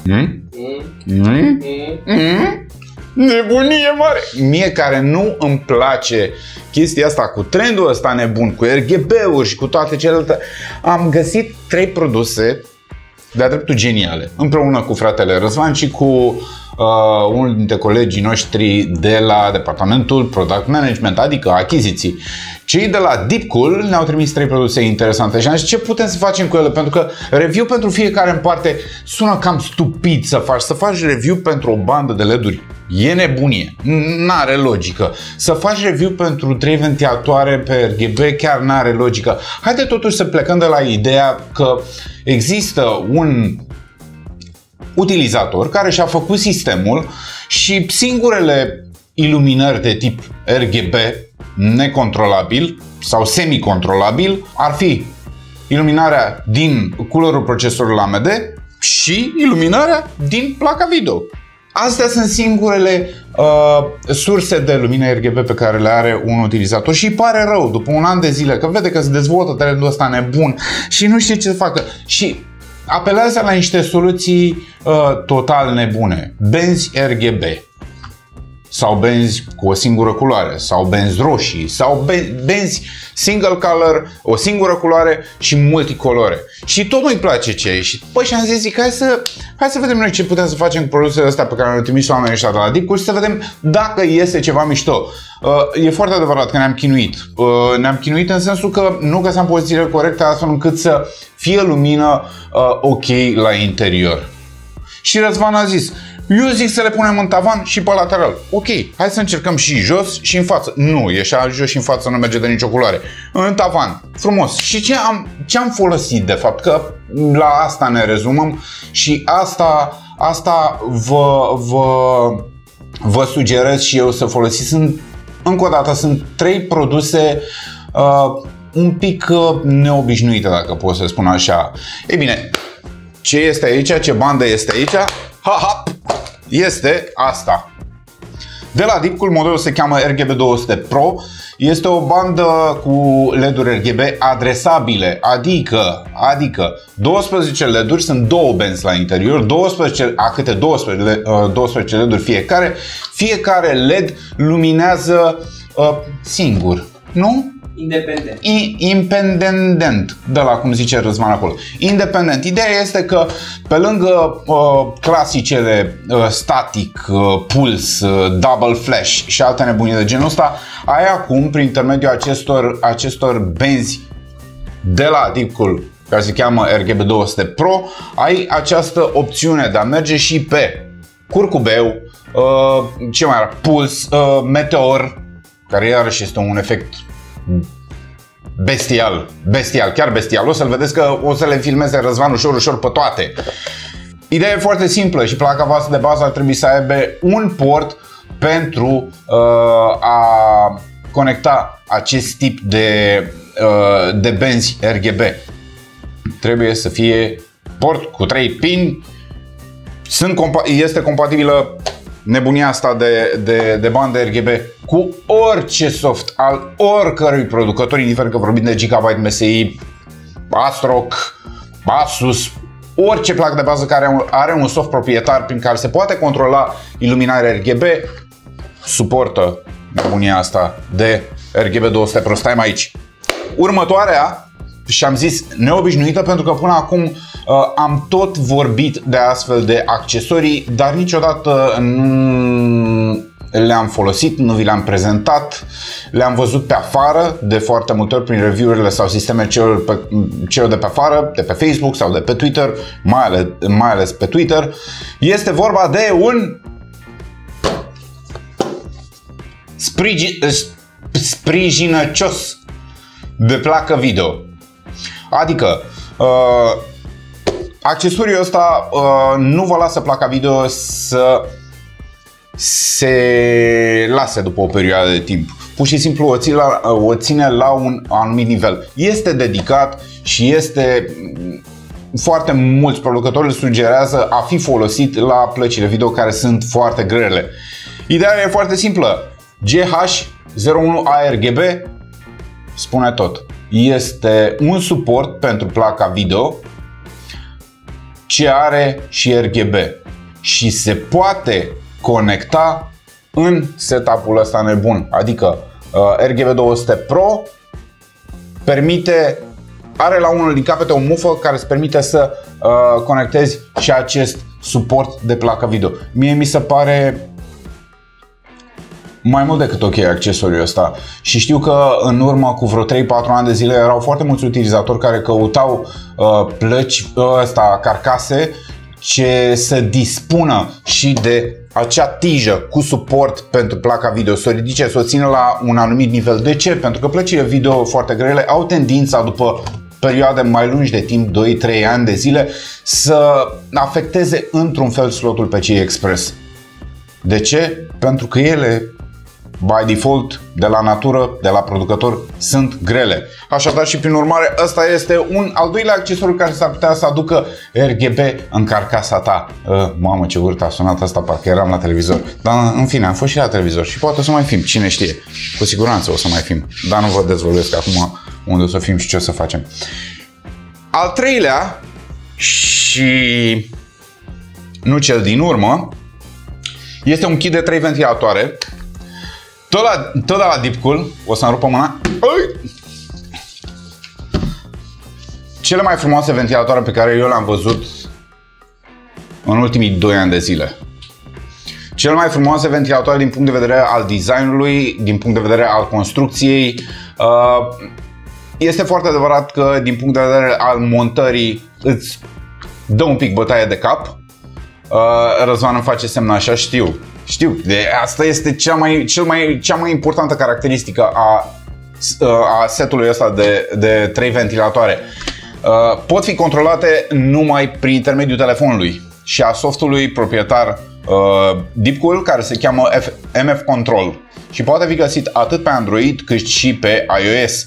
Nebunie mare! Mie care nu îmi place chestia asta cu trendul ăsta nebun, cu RGB-uri și cu toate celelalte, am găsit 3 produse de-a dreptul geniale, împreună cu fratele Răzvan și cu unul dintre colegii noștri de la departamentul Product Management, adică achiziții. Cei de la Deepcool ne-au trimis 3 produse interesante și am zis ce putem să facem cu ele, pentru că review pentru fiecare în parte sună cam stupid să faci review pentru o bandă de LED-uri. E nebunie, n-are logică. Să faci review pentru 3 ventilatoare pe RGB chiar n-are logică. Haide totuși să plecăm de la ideea că există un utilizator care și-a făcut sistemul și singurele iluminări de tip RGB necontrolabil sau semi-controlabil ar fi iluminarea din culerul procesorului AMD și iluminarea din placa video. Astea sunt singurele surse de lumină RGB pe care le are un utilizator și îi pare rău după un an de zile că vede că se dezvoltă trendul ăsta nebun și nu știe ce să facă și apelează la niște soluții total nebune. Benzi RGB sau benzi cu o singură culoare sau benzi roșii sau benzi single color, o singură culoare și multicolore. Și tot nu-i place ce e. Și păi și am zis, zic, hai să vedem noi ce putem să facem cu produsele astea pe care le-au trimis oamenii ăștia de la Deepcool și să vedem dacă iese ceva mișto. E foarte adevărat că ne-am chinuit. Ne-am chinuit în sensul că nu găseam pozițiile corecte astfel încât să fie lumină ok la interior. Și Răzvan a zis, eu zic să le punem în tavan și pe lateral. Ok, hai să încercăm și jos și în față. Nu, ieșea jos și în față nu merge de nicio culoare. În tavan, frumos. Și ce am folosit de fapt? Că la asta ne rezumăm și asta vă sugerez și eu să folosiți. Încă o dată, sunt 3 produse un pic neobișnuite, dacă pot să spun așa. Ei bine, ce este aici? Ce bandă este aici? Este asta. De la Deepcool, modelul se cheamă RGB200 Pro. Este o bandă cu LED-uri RGB adresabile, adică 12 LED-uri, sunt 2 benzi la interior, câte 12 LED-uri fiecare. Fiecare LED luminează singur, nu? Independent. Independent, de la cum zice Răzvan acolo. Independent. Ideea este că pe lângă clasicele static, puls, double flash și alte nebunii de genul ăsta, ai acum, prin intermediul acestor benzi de la Deepcool, care se cheamă RGB200 Pro, ai această opțiune de a merge și pe curcubeu, ce mai are? Puls, meteor, care iarăși este un efect bestial, chiar bestial. O să-l vedeți că o să le filmeze Răzvan ușor pe toate. Ideea e foarte simplă și placa voastră de bază ar trebui să aibă un port pentru a conecta acest tip de benzi RGB. Trebuie să fie port cu 3 pin. Este compatibilă nebunia asta de bandă RGB cu orice soft al oricărui producător, indiferent că vorbim de Gigabyte, MSI, Astrock, Asus, orice placă de bază care are un soft proprietar prin care se poate controla iluminarea RGB, suportă nebunia asta de RGB200 Pro. Stai aici. Următoarea, și am zis neobișnuită, pentru că până acum am tot vorbit de astfel de accesorii, dar niciodată nu le-am folosit, nu vi le-am prezentat, le-am văzut pe afară de foarte multe ori prin review-urile sau sisteme celor de pe afară, de pe Facebook sau de pe Twitter, mai ales pe Twitter. Este vorba de un sprijinăcios de placă video. Adică accesoriul ăsta nu vă lasă placa video să se lase după o perioadă de timp. Pur și simplu o ține la un anumit nivel. Este dedicat și foarte mulți producători îl sugerează a fi folosit la plăcile video care sunt foarte grele. Ideea e foarte simplă. GH01ARGB spune tot. Este un suport pentru placa video. ce are și RGB și se poate conecta în setup-ul ăsta nebun. Adică RGB 200 Pro are la unul din capete o mufă care îți permite să conectezi și acest suport de placă video. Mie mi se pare mai mult decât ok accesoriul ăsta și știu că în urmă cu vreo 3-4 ani de zile erau foarte mulți utilizatori care căutau carcase ce să dispună și de acea tijă cu suport pentru placa video, să o ridice, să o țină la un anumit nivel. De ce? Pentru că plăcile video foarte grele au tendința după perioade mai lungi de timp, 2-3 ani de zile, să afecteze într-un fel slotul PCI Express. De ce? Pentru că ele, by default, de la natură, de la producător, sunt grele. Așadar și prin urmare, ăsta este un al doilea accesoriu care s-ar putea să aducă RGB în carcasa ta. Mamă, ce urât a sunat asta, parcă eram la televizor. Dar în fine, am fost și la televizor și poate o să mai film, cine știe. Cu siguranță o să mai film, dar nu vă dezvăluiesc acum unde o să film și ce o să facem. Al treilea și nu cel din urmă este un kit de 3 ventilatoare. Tot de la Deepcool. O să-mi rupă mâna. Cele mai frumoase ventilatoare pe care eu le-am văzut în ultimii 2 ani de zile. Cele mai frumoase ventilatoare din punct de vedere al designului, din punct de vedere al construcției. Este foarte adevărat că din punct de vedere al montării îți dă un pic bătaie de cap. Răzvan îmi face semn așa, știu. Asta este cea mai importantă caracteristică a setului ăsta de 3 ventilatoare. Pot fi controlate numai prin intermediul telefonului și a softului proprietar Deepcool, care se cheamă MF Control și poate fi găsit atât pe Android cât și pe iOS.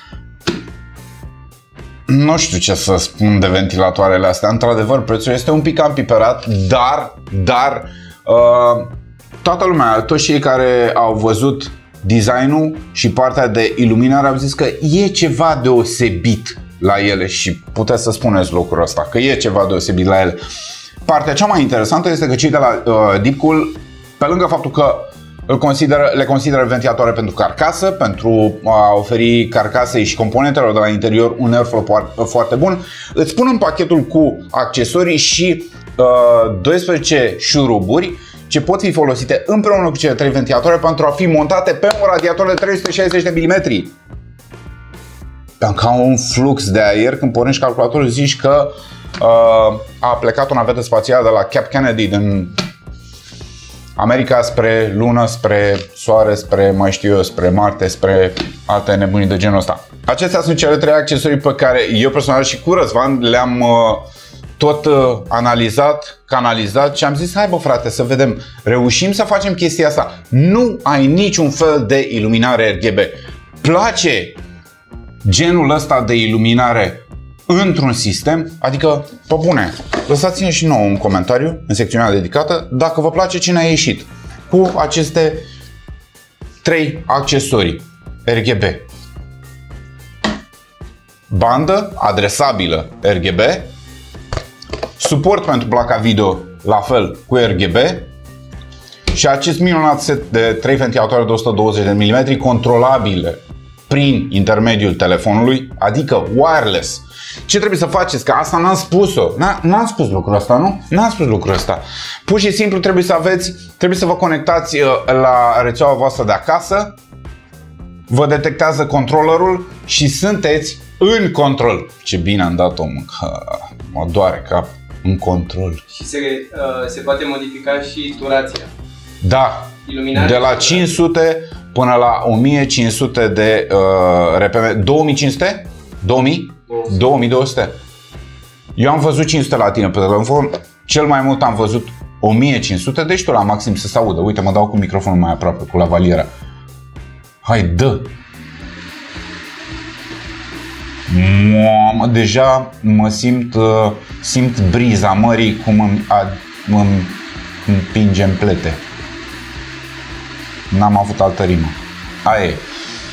Nu știu ce să spun de ventilatoarele astea. Într-adevăr, prețul este un pic cam piperat, dar toată lumea, toți cei care au văzut designul și partea de iluminare au zis că e ceva deosebit la ele și puteți să spuneți lucrul ăsta, că e ceva deosebit la ele. Partea cea mai interesantă este că cei de la Deepcool, pe lângă faptul că le consideră ventilatoare pentru carcasă, pentru a oferi carcasei și componentelor de la interior un airflow foarte bun, îți pun în pachetul cu accesorii și 12 șuruburi ce pot fi folosite împreună cu cele 3 ventilatoare pentru a fi montate pe un radiator de 360 de mm. Ca un flux de aer, când pornești calculatorul zici că a plecat o navetă spațială de la Cap Kennedy din America spre Lună, spre Soare, spre Marte, spre alte nebunii de genul ăsta. Acestea sunt cele 3 accesorii pe care eu personal și cu Răzvan le-am tot analizat, canalizat și am zis, hai bă frate, să vedem, reușim să facem chestia asta. Nu ai niciun fel de iluminare RGB. Place genul ăsta de iluminare într-un sistem, adică, pe bune, lăsați-ne și nouă un comentariu în secțiunea dedicată dacă vă place cine a ieșit cu aceste 3 accesorii RGB. Bandă adresabilă RGB, suport pentru placa video la fel cu RGB și acest minunat set de 3 ventilatoare de 120 de mm controlabile prin intermediul telefonului, adică wireless. Ce trebuie să faceți? Că asta n-am spus-o. N-am spus lucrul ăsta, nu? N-am spus lucrul ăsta. Pur și simplu trebuie să vă conectați la rețeaua voastră de acasă, vă detectează controllerul și sunteți în control. Ce bine am dat-o, mă doare cap. În control. Și se poate modifica și durația. Da. Iluminarea de la 500 până la 1500 de RPM. 2500? 2000? 2200. Eu am văzut 500 la tine pe telefon. Cel mai mult am văzut 1500, deci tu la maxim să se audă. Uite, mă dau cu microfonul mai aproape, cu lavaliera. Hai, dă! Mamă, deja mă simt briza mării cum îmi împinge în plete. N-am avut altă rimă. Aia e.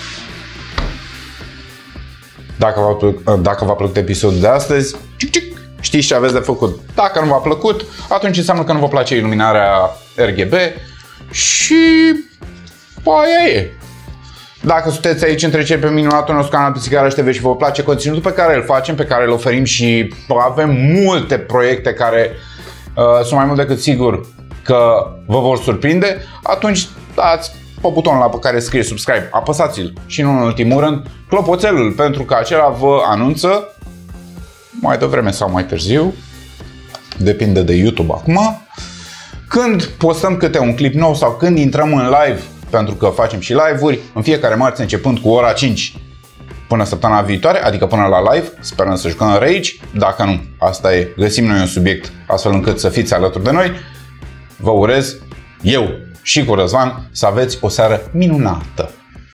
Dacă v-a plăcut episodul de astăzi, știți ce aveți de făcut. Dacă nu v-a plăcut, atunci înseamnă că nu vă place iluminarea RGB și aia e. Dacă sunteți aici între cei pe minunatul nostru canal Pisicarești TV și vă place conținutul pe care îl facem, pe care îl oferim și avem multe proiecte care sunt mai mult decât sigur că vă vor surprinde, atunci dați pe butonul pe care scrie subscribe, apăsați-l și nu în ultimul rând clopoțelul, pentru că acela vă anunță mai devreme sau mai târziu, depinde de YouTube acum, când postăm câte un clip nou sau când intrăm în live, pentru că facem și live-uri în fiecare marți începând cu ora 5 până săptămâna viitoare, adică până la live. Sperăm să jucăm Rage, dacă nu, asta e, găsim noi un subiect astfel încât să fiți alături de noi. Vă urez, eu și cu Răzvan, să aveți o seară minunată!